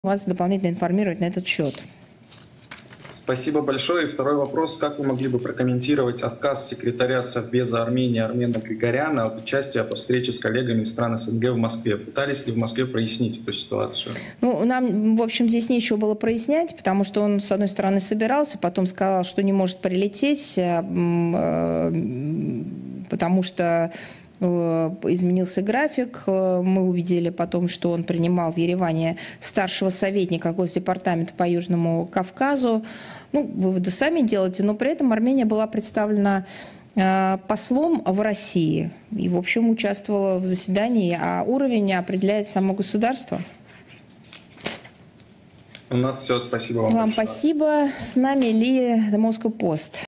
вас дополнительно информировать на этот счет. Спасибо большое. И второй вопрос. Как вы могли бы прокомментировать отказ секретаря Совбеза Армении Армена Григоряна от участия по встрече с коллегами из стран СНГ в Москве? Пытались ли в Москве прояснить эту ситуацию? Ну, нам, в общем, здесь нечего было прояснять, потому что он, с одной стороны, собирался, потом сказал, что не может прилететь, потому что изменился график. Мы увидели потом, что он принимал в Ереване старшего советника Госдепартамента по Южному Кавказу. Ну, выводы сами делайте, но при этом Армения была представлена послом в России и, в общем, участвовала в заседании, а уровень определяет само государство. У нас все. Спасибо вам большое. Спасибо. С нами Ли The Moscow Post.